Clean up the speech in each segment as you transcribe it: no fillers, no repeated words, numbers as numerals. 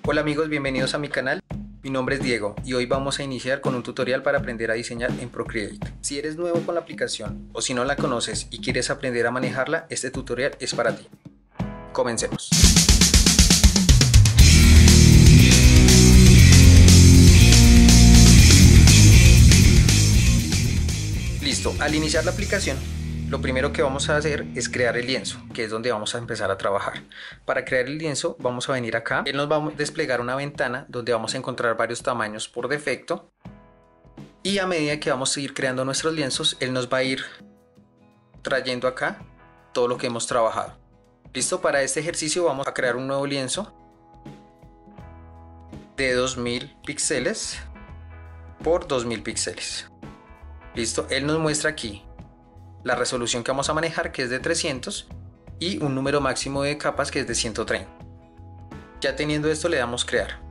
Hola amigos, bienvenidos a mi canal. Mi nombre es Diego y hoy vamos a iniciar con un tutorial para aprender a diseñar en Procreate. Si eres nuevo con la aplicación o si no la conoces y quieres aprender a manejarla, este tutorial es para ti. Comencemos. Listo, al iniciar la aplicación, lo primero que vamos a hacer es crear el lienzo, que es donde vamos a empezar a trabajar. Para crear el lienzo vamos a venir acá, él nos va a desplegar una ventana donde vamos a encontrar varios tamaños por defecto. Y a medida que vamos a ir creando nuestros lienzos, él nos va a ir trayendo acá todo lo que hemos trabajado. Listo, para este ejercicio vamos a crear un nuevo lienzo de 2000 píxeles por 2000 píxeles. Listo, él nos muestra aquí la resolución que vamos a manejar, que es de 300, y un número máximo de capas que es de 130. Ya teniendo esto le damos crear.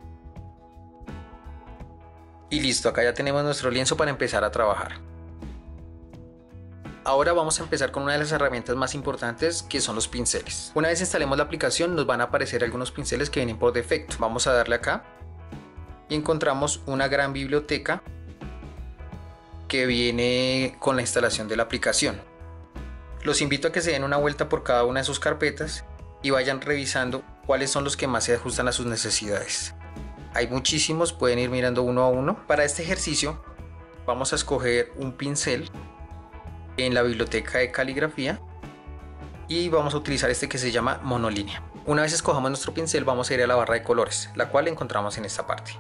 Y listo, acá ya tenemos nuestro lienzo para empezar a trabajar. Ahora vamos a empezar con una de las herramientas más importantes, que son los pinceles. Una vez instalemos la aplicación nos van a aparecer algunos pinceles que vienen por defecto. Vamos a darle acá y encontramos una gran biblioteca que viene con la instalación de la aplicación. Los invito a que se den una vuelta por cada una de sus carpetas y vayan revisando cuáles son los que más se ajustan a sus necesidades. Hay muchísimos, pueden ir mirando uno a uno. Para este ejercicio vamos a escoger un pincel en la biblioteca de caligrafía y vamos a utilizar este que se llama monolínea. Una vez escojamos nuestro pincel vamos a ir a la barra de colores, la cual encontramos en esta parte.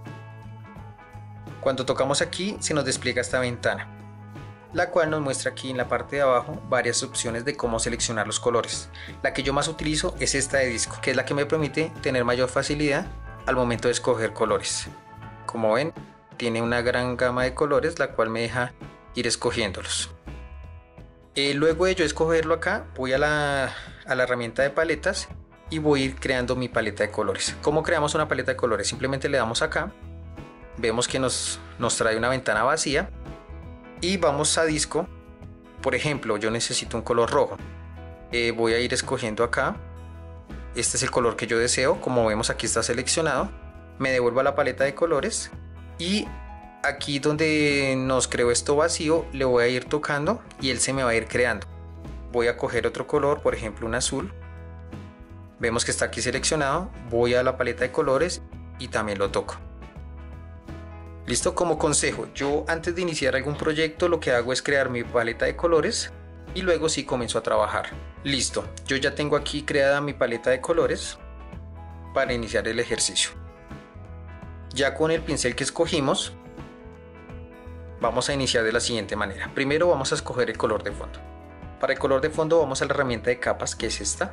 Cuando tocamos aquí se nos despliega esta ventana, la cual nos muestra aquí en la parte de abajo varias opciones de cómo seleccionar los colores. La que yo más utilizo es esta de disco, que es la que me permite tener mayor facilidad al momento de escoger colores. Como ven, tiene una gran gama de colores, la cual me deja ir escogiéndolos. Luego de yo escogerlo acá, voy a la herramienta de paletas y voy a ir creando mi paleta de colores. ¿Cómo creamos una paleta de colores? Simplemente le damos acá. Vemos que nos trae una ventana vacía y vamos a disco. Por ejemplo, yo necesito un color rojo. Voy a ir escogiendo acá. Este es el color que yo deseo. Como vemos, aquí está seleccionado. Me devuelvo a la paleta de colores y aquí donde nos creó esto vacío le voy a ir tocando y él se me va a ir creando. Voy a coger otro color, por ejemplo un azul. Vemos que está aquí seleccionado. Voy a la paleta de colores y también lo toco. Listo, como consejo, yo antes de iniciar algún proyecto lo que hago es crear mi paleta de colores y luego sí comienzo a trabajar. Listo, yo ya tengo aquí creada mi paleta de colores para iniciar el ejercicio. Ya con el pincel que escogimos, vamos a iniciar de la siguiente manera. Primero vamos a escoger el color de fondo. Para el color de fondo vamos a la herramienta de capas, que es esta.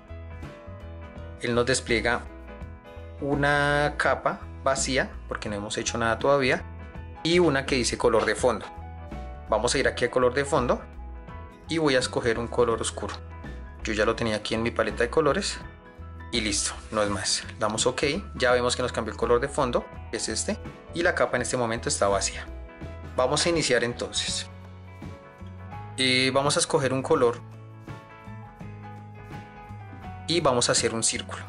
Él nos despliega una capa vacía porque no hemos hecho nada todavía y una que dice color de fondo. Vamos a ir aquí a color de fondo y voy a escoger un color oscuro. Yo ya lo tenía aquí en mi paleta de colores y listo, no es más. Damos OK, ya vemos que nos cambió el color de fondo, que es este, y la capa en este momento está vacía. Vamos a iniciar entonces. Vamos a escoger un color y vamos a hacer un círculo.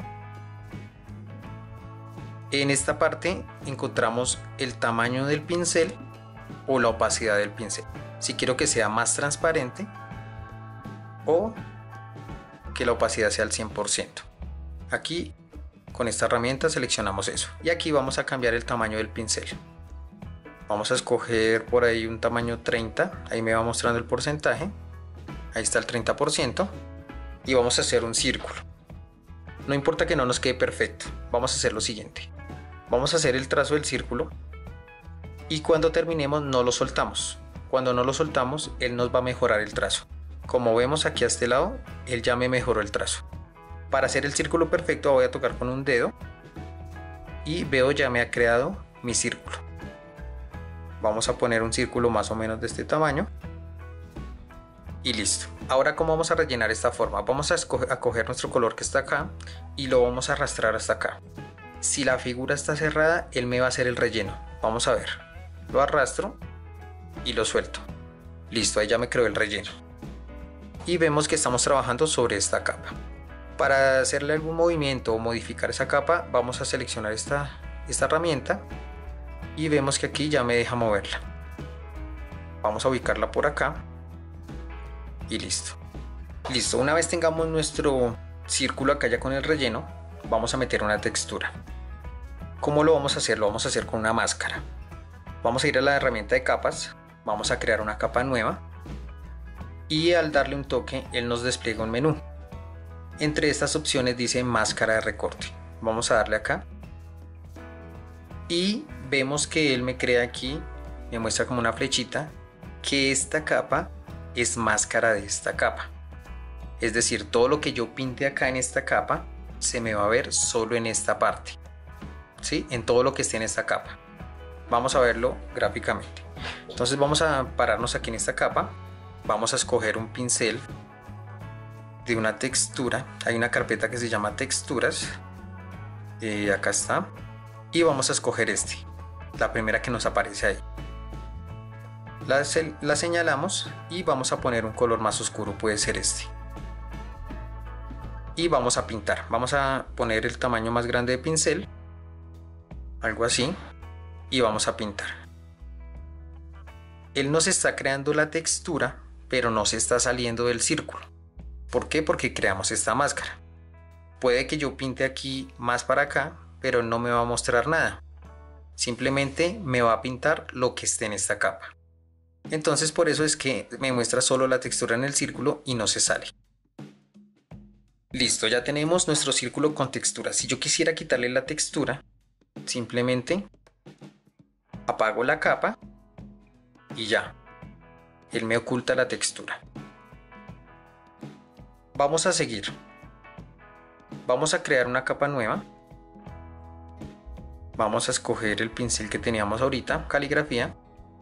En esta parte encontramos el tamaño del pincel o la opacidad del pincel. Si quiero que sea más transparente o que la opacidad sea al 100%. Aquí con esta herramienta seleccionamos eso. Y aquí vamos a cambiar el tamaño del pincel. Vamos a escoger por ahí un tamaño 30. Ahí me va mostrando el porcentaje. Ahí está el 30%. Y vamos a hacer un círculo. No importa que no nos quede perfecto. Vamos a hacer lo siguiente. Vamos a hacer el trazo del círculo y cuando terminemos no lo soltamos. Cuando no lo soltamos, él nos va a mejorar el trazo. Como vemos aquí a este lado, él ya me mejoró el trazo. Para hacer el círculo perfecto voy a tocar con un dedo y veo ya me ha creado mi círculo. Vamos a poner un círculo más o menos de este tamaño y listo. Ahora, ¿cómo vamos a rellenar esta forma? Vamos a coger nuestro color que está acá y lo vamos a arrastrar hasta acá. Si la figura está cerrada, él me va a hacer el relleno. Vamos a ver. Lo arrastro y lo suelto. Listo, ahí ya me creó el relleno. Y vemos que estamos trabajando sobre esta capa. Para hacerle algún movimiento o modificar esa capa, vamos a seleccionar esta herramienta y vemos que aquí ya me deja moverla. Vamos a ubicarla por acá y listo. Listo, una vez tengamos nuestro círculo acá ya con el relleno, vamos a meter una textura. ¿Cómo lo vamos a hacer? Lo vamos a hacer con una máscara. Vamos a ir a la herramienta de capas, vamos a crear una capa nueva y al darle un toque, él nos despliega un menú. Entre estas opciones dice máscara de recorte. Vamos a darle acá y vemos que él me crea aquí, me muestra como una flechita, que esta capa es máscara de esta capa. Es decir, todo lo que yo pinte acá en esta capa se me va a ver solo en esta parte, ¿sí? En todo lo que esté en esta capa. Vamos a verlo gráficamente. Entonces vamos a pararnos aquí en esta capa. Vamos a escoger un pincel de una textura. Hay una carpeta que se llama texturas. Acá está. Y vamos a escoger la primera que nos aparece ahí. La señalamos y vamos a poner un color más oscuro, puede ser este. Y vamos a pintar. Vamos a poner el tamaño más grande de pincel, algo así, y vamos a pintar. Él nos está creando la textura, pero no se está saliendo del círculo. ¿Por qué? Porque creamos esta máscara. Puede que yo pinte aquí más para acá, pero no me va a mostrar nada. Simplemente me va a pintar lo que esté en esta capa. Entonces por eso es que me muestra solo la textura en el círculo y no se sale. Listo, ya tenemos nuestro círculo con textura. Si yo quisiera quitarle la textura, simplemente apago la capa y ya. Él me oculta la textura. Vamos a seguir. Vamos a crear una capa nueva. Vamos a escoger el pincel que teníamos ahorita, caligrafía.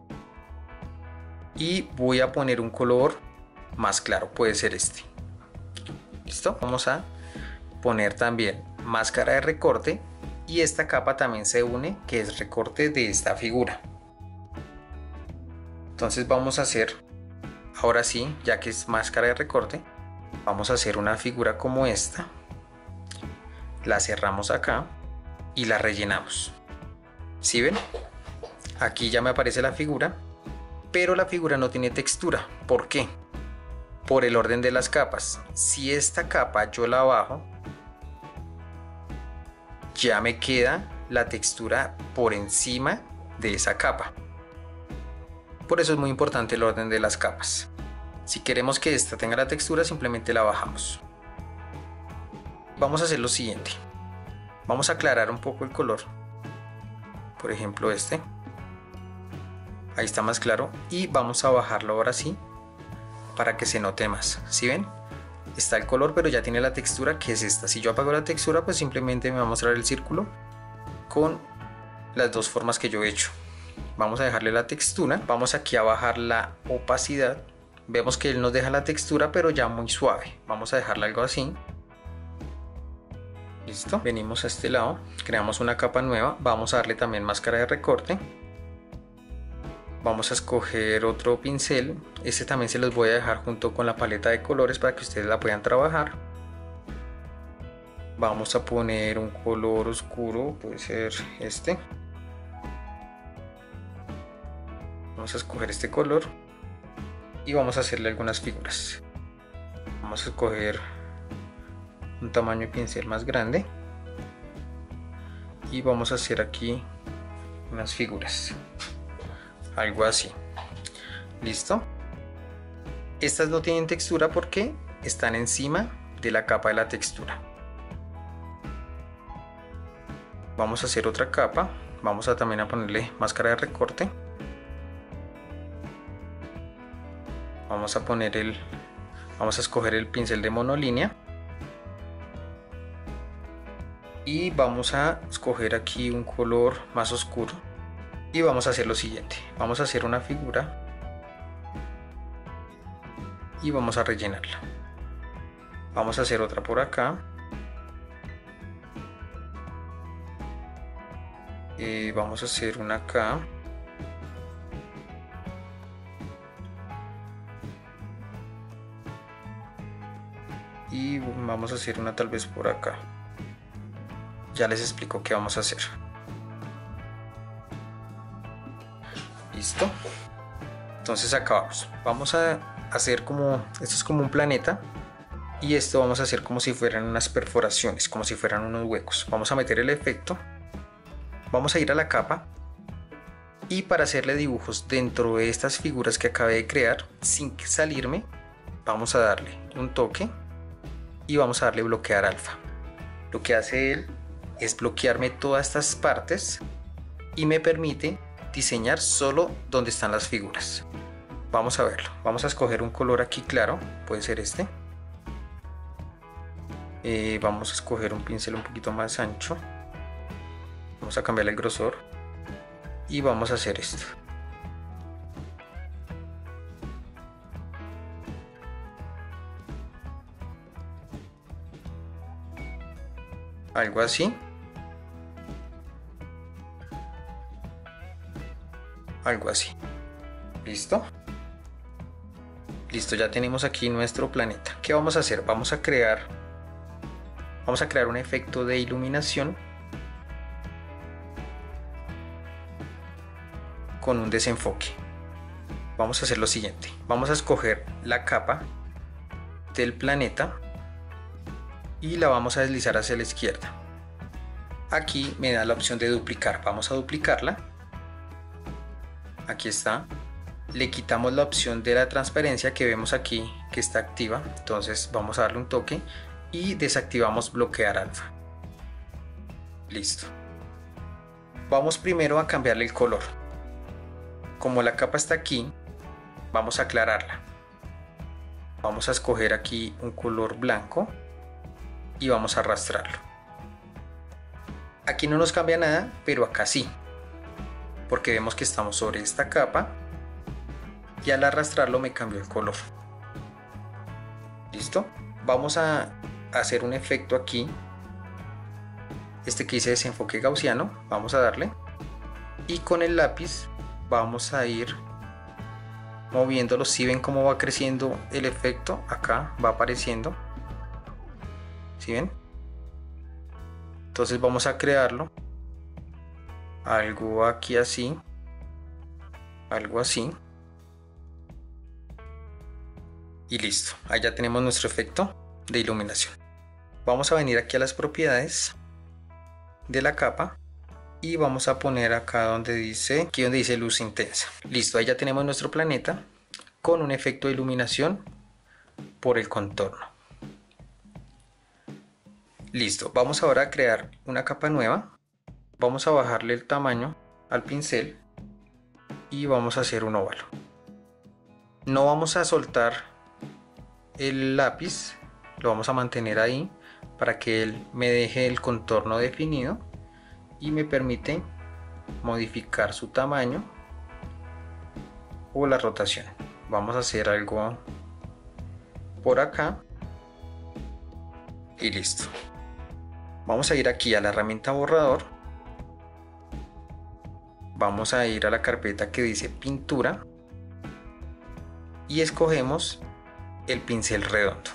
Y voy a poner un color más claro, puede ser este. ¿Listo? Vamos a poner también máscara de recorte y esta capa también se une, que es recorte de esta figura. Entonces vamos a hacer, ahora sí, ya que es máscara de recorte, vamos a hacer una figura como esta. La cerramos acá y la rellenamos. ¿Sí ven? Aquí ya me aparece la figura, pero la figura no tiene textura. ¿Por qué? Por el orden de las capas. Si esta capa yo la bajo, ya me queda la textura por encima de esa capa. Por eso es muy importante el orden de las capas. Si queremos que esta tenga la textura, simplemente la bajamos. Vamos a hacer lo siguiente. Vamos a aclarar un poco el color. Por ejemplo este. Ahí está más claro. Y vamos a bajarlo ahora sí, para que se note más. ¿Sí ven? Está el color, pero ya tiene la textura, que es esta. Si yo apago la textura, pues simplemente me va a mostrar el círculo con las dos formas que yo he hecho. Vamos a dejarle la textura. Vamos aquí a bajar la opacidad. Vemos que él nos deja la textura, pero ya muy suave. Vamos a dejarla algo así. Listo. Venimos a este lado. Creamos una capa nueva. Vamos a darle también máscara de recorte. Vamos a escoger otro pincel. Este también se los voy a dejar junto con la paleta de colores para que ustedes la puedan trabajar. Vamos a poner un color oscuro, puede ser este. Vamos a escoger este color y vamos a hacerle algunas figuras. Vamos a escoger un tamaño de pincel más grande y vamos a hacer aquí unas figuras. Algo así. ¿Listo? Estas no tienen textura porque están encima de la capa de la textura. Vamos a hacer otra capa. Vamos a también a ponerle máscara de recorte. Vamos a poner vamos a escoger el pincel de monolínea. Y vamos a escoger aquí un color más oscuro. Y vamos a hacer lo siguiente. Vamos a hacer una figura. Y vamos a rellenarla. Vamos a hacer otra por acá. Vamos a hacer una acá. Y Vamos a hacer una tal vez por acá. Ya les explico qué vamos a hacer. Listo. Entonces acabamos. Vamos a hacer como, esto es como un planeta, y esto vamos a hacer como si fueran unas perforaciones, como si fueran unos huecos. Vamos a meter el efecto, vamos a ir a la capa, y para hacerle dibujos dentro de estas figuras que acabé de crear sin salirme, vamos a darle un toque y vamos a darle bloquear alfa. Lo que hace él es bloquearme todas estas partes y me permite diseñar solo donde están las figuras. Vamos a verlo. Vamos a escoger un color aquí claro, puede ser este. Vamos a escoger un pincel un poquito más ancho. Vamos a cambiarle el grosor y vamos a hacer esto. Algo así. Algo así. ¿Listo? Listo, ya tenemos aquí nuestro planeta. ¿Qué vamos a hacer? Vamos a crear un efecto de iluminación con un desenfoque. Vamos a hacer lo siguiente. Vamos a escoger la capa del planeta y la vamos a deslizar hacia la izquierda. Aquí me da la opción de duplicar. Vamos a duplicarla. Aquí está. Le quitamos la opción de la transparencia que vemos aquí que está activa, entonces vamos a darle un toque y desactivamos bloquear alfa. Listo. Vamos primero a cambiarle el color. Como la capa está aquí, vamos a aclararla. Vamos a escoger aquí un color blanco y vamos a arrastrarlo. Aquí no nos cambia nada, pero acá sí, porque vemos que estamos sobre esta capa y al arrastrarlo me cambió el color. ¿Listo? Vamos a hacer un efecto aquí, este que dice desenfoque gaussiano, vamos a darle y con el lápiz vamos a ir moviéndolo. Si ven cómo va creciendo el efecto, acá va apareciendo, ¿sí ven? Entonces vamos a crearlo, algo aquí así, algo así. Y listo, ahí ya tenemos nuestro efecto de iluminación. Vamos a venir aquí a las propiedades de la capa y vamos a poner acá donde dice, aquí donde dice luz intensa. Listo, ahí ya tenemos nuestro planeta con un efecto de iluminación por el contorno. Listo, vamos ahora a crear una capa nueva. Vamos a bajarle el tamaño al pincel y vamos a hacer un óvalo. No vamos a soltar el lápiz, lo vamos a mantener ahí para que él me deje el contorno definido y me permite modificar su tamaño o la rotación. Vamos a hacer algo por acá y listo. Vamos a ir aquí a la herramienta borrador, vamos a ir a la carpeta que dice pintura y escogemos el pincel redondo.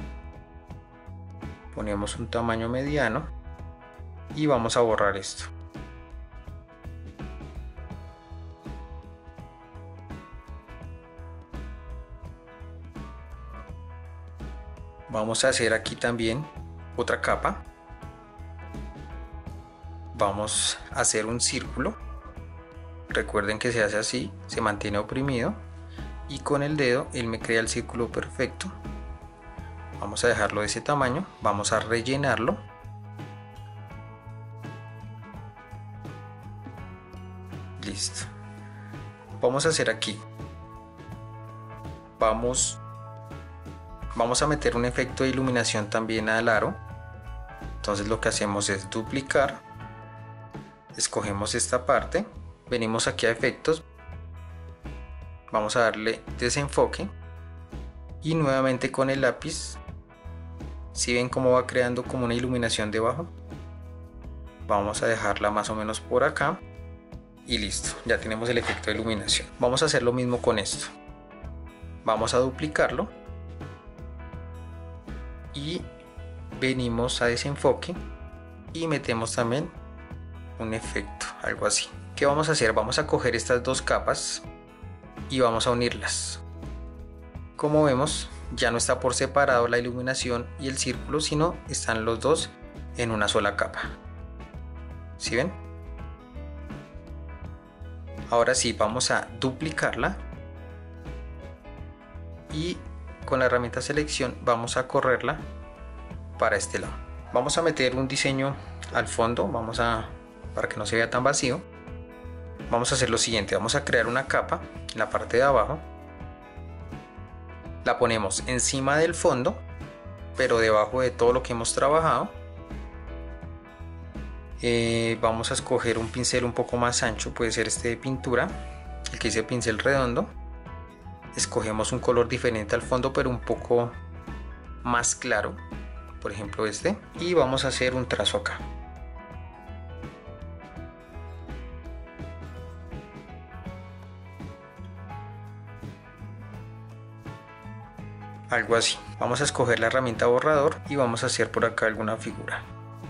Ponemos un tamaño mediano y vamos a borrar esto. Vamos a hacer aquí también otra capa. Vamos a hacer un círculo. Recuerden que se hace así, se mantiene oprimido y con el dedo él me crea el círculo perfecto. Vamos a dejarlo de ese tamaño, vamos a rellenarlo. Listo. Vamos a hacer aquí. Vamos a meter un efecto de iluminación también al aro. Entonces lo que hacemos es duplicar. Escogemos esta parte. Venimos aquí a efectos. Vamos a darle desenfoque. Y nuevamente con el lápiz. Si ven cómo va creando como una iluminación debajo, vamos a dejarla más o menos por acá y listo, ya tenemos el efecto de iluminación. Vamos a hacer lo mismo con esto. Vamos a duplicarlo y venimos a desenfoque y metemos también un efecto, algo así. ¿Qué vamos a hacer? Vamos a coger estas dos capas y vamos a unirlas. Como vemos, ya no está por separado la iluminación y el círculo, sino están los dos en una sola capa. ¿Sí ven? Ahora sí, vamos a duplicarla y con la herramienta selección vamos a correrla para este lado. Vamos a meter un diseño al fondo, para que no se vea tan vacío. Vamos a hacer lo siguiente, vamos a crear una capa en la parte de abajo, la ponemos encima del fondo, pero debajo de todo lo que hemos trabajado. Vamos a escoger un pincel un poco más ancho, puede ser este de pintura, el que dice pincel redondo. Escogemos un color diferente al fondo, pero un poco más claro, por ejemplo este, y vamos a hacer un trazo acá. Algo así. Vamos a escoger la herramienta borrador y vamos a hacer por acá alguna figura.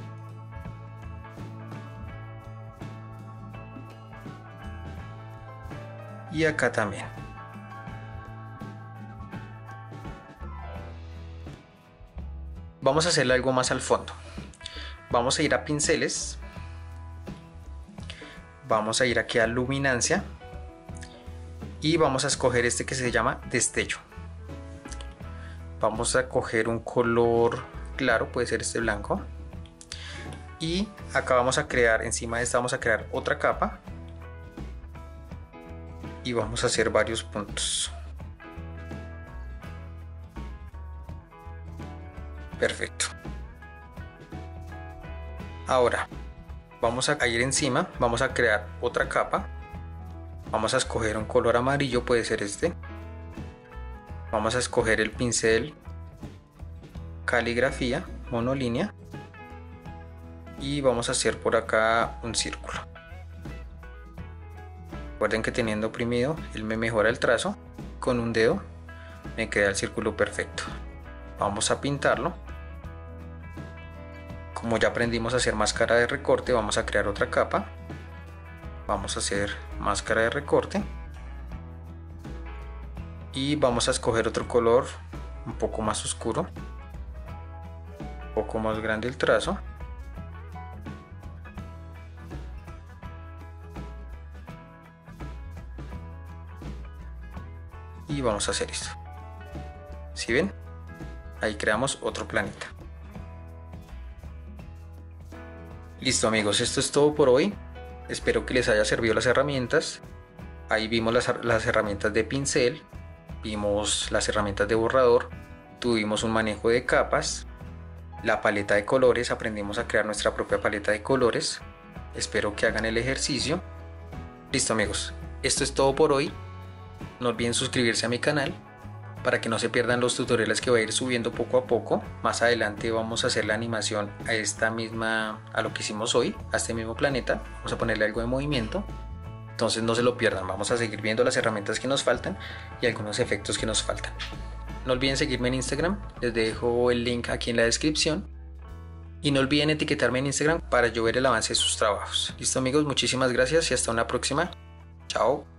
Y acá también. Vamos a hacerle algo más al fondo. Vamos a ir a pinceles. Vamos a ir aquí a luminancia. Y vamos a escoger este que se llama destello. Vamos a coger un color claro, puede ser este blanco. Y acá vamos a crear, encima de esta vamos a crear otra capa. Y vamos a hacer varios puntos. Perfecto. Ahora vamos a ir encima, vamos a crear otra capa. Vamos a escoger un color amarillo, puede ser este. Vamos a escoger el pincel caligrafía, monolínea. Y vamos a hacer por acá un círculo. Recuerden que teniendo oprimido, él me mejora el trazo. Con un dedo me queda el círculo perfecto. Vamos a pintarlo. Como ya aprendimos a hacer máscara de recorte, vamos a crear otra capa. Vamos a hacer máscara de recorte. Y vamos a escoger otro color un poco más oscuro. Un poco más grande el trazo. Y vamos a hacer esto. ¿Sí ven? Ahí creamos otro planeta. Listo amigos, esto es todo por hoy. Espero que les haya servido las herramientas. Ahí vimos las herramientas de pincel, vimos las herramientas de borrador, tuvimos un manejo de capas, la paleta de colores, aprendimos a crear nuestra propia paleta de colores. Espero que hagan el ejercicio. Listo amigos, esto es todo por hoy. No olviden suscribirse a mi canal para que no se pierdan los tutoriales que voy a ir subiendo poco a poco. Más adelante vamos a hacer la animación a lo que hicimos hoy, a este mismo planeta. Vamos a ponerle algo de movimiento. Entonces no se lo pierdan, vamos a seguir viendo las herramientas que nos faltan y algunos efectos que nos faltan. No olviden seguirme en Instagram, les dejo el link aquí en la descripción. Y no olviden etiquetarme en Instagram para yo ver el avance de sus trabajos. Listo amigos, muchísimas gracias y hasta una próxima. Chao.